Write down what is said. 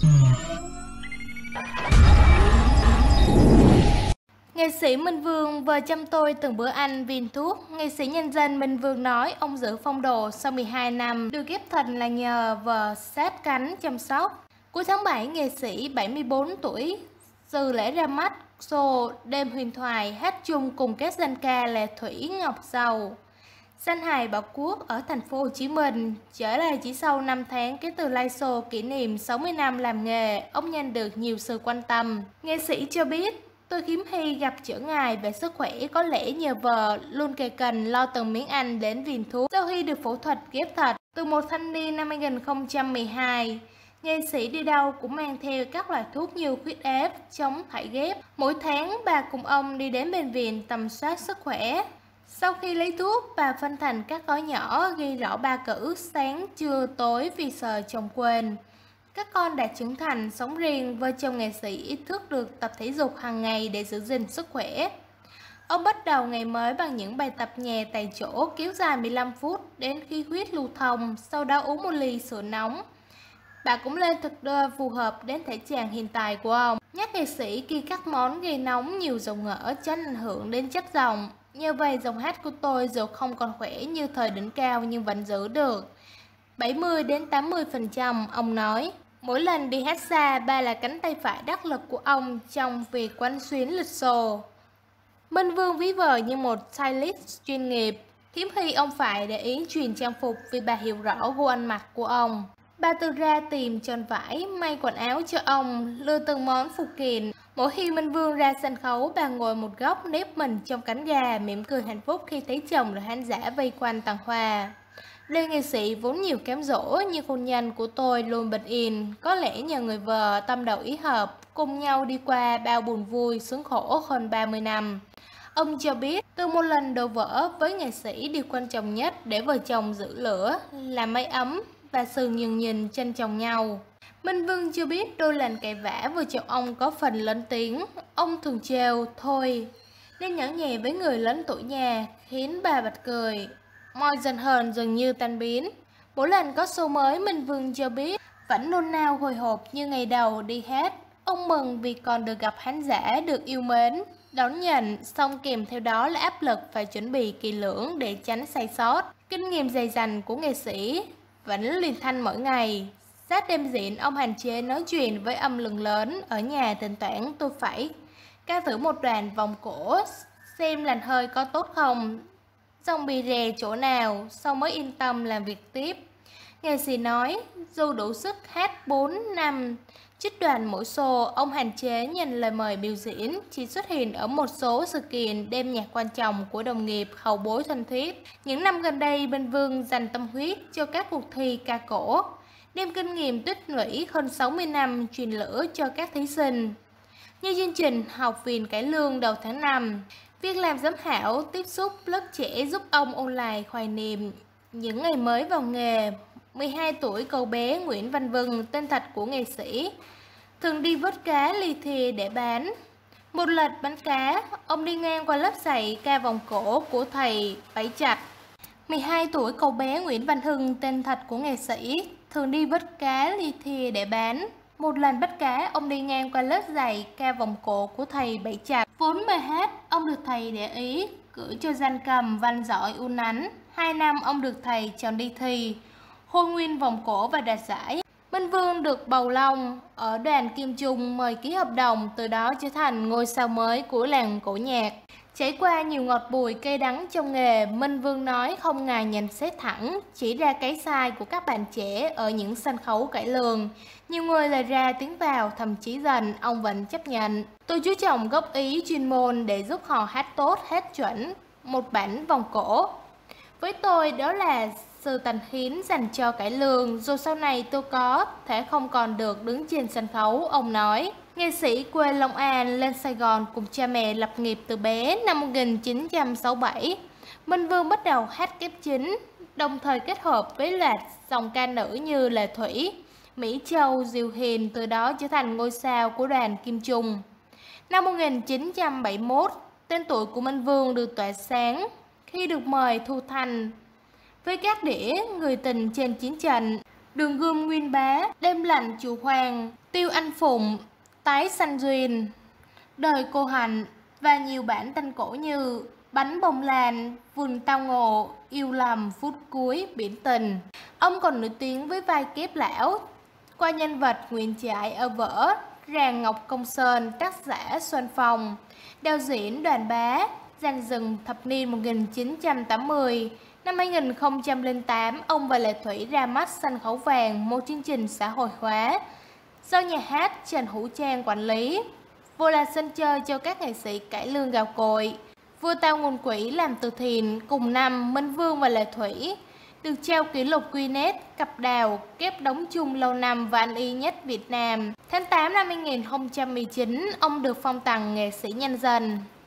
Nghệ sĩ Minh Vương vừa chăm tôi từng bữa ăn viên thuốc. Nghệ sĩ nhân dân Minh Vương nói ông giữ phong độ sau 12 năm được ghép thận là nhờ vợ sát cánh chăm sóc. Cuối tháng 7, nghệ sĩ 74 tuổi dự lễ ra mắt show Đêm huyền thoại hát chung cùng các danh ca là Thủy, Ngọc Giàu, Danh hài Bảo Quốc ở thành phố Hồ Chí Minh. Trở lại chỉ sau 5 tháng kể từ live show kỷ niệm 60 năm làm nghề, ông nhận được nhiều sự quan tâm. Nghệ sĩ cho biết, tôi hiếm khi gặp trở ngại về sức khỏe, có lẽ nhờ vợ luôn kề cận lo từng miếng ăn đến viên thuốc. Sau khi được phẫu thuật ghép thận, từ một thanh niên năm 2012, nghệ sĩ đi đâu cũng mang theo các loại thuốc như huyết áp, chống thải ghép. Mỗi tháng bà cùng ông đi đến bệnh viện tầm soát sức khỏe. Sau khi lấy thuốc, bà phân thành các gói nhỏ ghi rõ 3 cữ sáng, trưa, tối vì sợ chồng quên. Các con đã trưởng thành, sống riêng, vợ chồng nghệ sĩ ý thức được tập thể dục hàng ngày để giữ gìn sức khỏe. Ông bắt đầu ngày mới bằng những bài tập nhẹ tại chỗ kéo dài 15 phút đến khi huyết lưu thông, sau đó uống một ly sữa nóng. Bà cũng lên thực đơn phù hợp đến thể trạng hiện tại của ông. Nhắc nghệ sĩ ghi các món gây nóng nhiều dầu mỡ tránh ảnh hưởng đến chất giọng. Như vậy giọng hát của tôi dù không còn khỏe như thời đỉnh cao nhưng vẫn giữ được 70 đến 80%, ông nói. Mỗi lần đi hát xa, bà là cánh tay phải đắc lực của ông trong việc quán xuyến lịch show. Minh Vương ví vợ như một stylist chuyên nghiệp, hiếm khi ông phải để ý chuyền trang phục vì bà hiểu rõ gu ăn mặc của ông. Bà tự ra tìm tròn vải, may quần áo cho ông, lựa từng món phụ kiện. Mỗi khi Minh Vương ra sân khấu, bà ngồi một góc nếp mình trong cánh gà, mỉm cười hạnh phúc khi thấy chồng và khán giả vây quanh tặng hoa. Đời nghệ sĩ vốn nhiều cám dỗ, nhưng hôn nhân của tôi luôn bình yên. Có lẽ nhờ người vợ tâm đầu ý hợp, cùng nhau đi qua bao buồn vui, sướng khổ hơn 30 năm. Ông cho biết, từ một lần đổ vỡ với nghệ sĩ, điều quan trọng nhất để vợ chồng giữ lửa là mái ấm và sự nhường nhìn trân trọng nhau. Minh Vương chưa biết đôi lần cãi vã vợ chồng ông có phần lớn tiếng. Ông thường trêu, thôi, nên nhỏ nhẹ với người lớn tuổi nhà, khiến bà bật cười. Mọi giận hờn dường như tan biến. Mỗi lần có show mới, Minh Vương cho biết vẫn nôn nao hồi hộp như ngày đầu đi hát. Ông mừng vì còn được gặp khán giả được yêu mến, đón nhận, song kèm theo đó là áp lực phải chuẩn bị kỹ lưỡng để tránh sai sót. Kinh nghiệm dày dặn của nghệ sĩ vẫn liên thanh mỗi ngày. Sát đêm diễn, ông hạn chế nói chuyện với âm lượng lớn. Ở nhà thỉnh thoảng tôi phải ca thử một đoạn vòng cổ xem làn hơi có tốt không, xong bị rè chỗ nào, sau mới yên tâm làm việc tiếp. Nghệ sĩ nói, dù đủ sức hát 4 năm, trích đoàn mỗi show, ông hạn chế nhận lời mời biểu diễn, chỉ xuất hiện ở một số sự kiện đêm nhạc quan trọng của đồng nghiệp, hậu bối thân thiết. Những năm gần đây, Minh Vương dành tâm huyết cho các cuộc thi ca cổ, đem kinh nghiệm tích lũy hơn 60 năm truyền lửa cho các thí sinh. Như chương trình Học viện Cải lương đầu tháng 5, việc làm giám khảo tiếp xúc lớp trẻ giúp ông ôn lại hoài niệm những ngày mới vào nghề. 12 tuổi cậu bé Nguyễn Văn Vân, tên thật của nghệ sĩ, thường đi vớt cá li thìa để bán. Một lần bán cá, ông đi ngang qua lớp dạy ca vòng cổ của thầy Bảy Trạch. 12 tuổi cậu bé Nguyễn Văn Hưng, tên thật của nghệ sĩ, thường đi vớt cá li thìa để bán. Một lần bắt cá, ông đi ngang qua lớp dạy ca vòng cổ của thầy Bảy Trạch. Vốn mê hát, ông được thầy để ý, cử cho danh cầm văn giỏi uốn nắn. 2 năm ông được thầy chọn đi thi, hôn nguyên vòng cổ và đạt giải. Minh Vương được bầu long ở đoàn Kim Trung mời ký hợp đồng, từ đó trở thành ngôi sao mới của làng cổ nhạc. Trải qua nhiều ngọt bùi cay đắng trong nghề, Minh Vương nói không ngại nhận xét thẳng, chỉ ra cái sai của các bạn trẻ ở những sân khấu cải lương. Nhiều người lời ra tiếng vào, thậm chí dần, ông vẫn chấp nhận. Tôi chú trọng góp ý chuyên môn để giúp họ hát tốt, hát chuẩn một bản vòng cổ. Với tôi đó là sự tận hiến dành cho cải lương, dù sau này tôi có thể không còn được đứng trên sân khấu, ông nói. Nghệ sĩ quê Long An lên Sài Gòn cùng cha mẹ lập nghiệp từ bé. Năm 1967, Minh Vương bắt đầu hát kép chính, đồng thời kết hợp với loạt dòng ca nữ như Lệ Thủy, Mỹ Châu, Diệu Hiền, từ đó trở thành ngôi sao của đoàn Kim Trung. Năm 1971, tên tuổi của Minh Vương được tỏa sáng khi được mời thu thanh với các đĩa Người tình trên chiến trận, Đường gươm Nguyên Bá, Đêm lạnh Chùa Hoàng, Tiêu Anh Phụng, Tái Sanh Duyên, Đời Cô Hạnh và nhiều bản danh cổ như Bánh Bông Lan, Vườn Tao Ngộ, Yêu Lầm, Phút Cuối, Biển Tình. Ông còn nổi tiếng với vai kép lão qua nhân vật Nguyễn Trãi ở vở Ràng Ngọc Công Sơn, tác giả Xuân Phong, đạo diễn Đoàn Bá, giàn dựng thập niên 1980. Năm 2008, ông và Lệ Thủy ra mắt Sân Khấu Vàng, một chương trình xã hội hóa do nhà hát Trần Hữu Trang quản lý, vừa là sân chơi cho các nghệ sĩ cải lương gạo cội, vừa tạo nguồn quỹ làm từ thiện. Cùng năm, Minh Vương và Lệ Thủy được trao kỷ lục Guinness cặp đào kép đóng chung lâu năm và ăn y nhất Việt Nam. Tháng 8 năm 2019, ông được phong tặng nghệ sĩ nhân dân.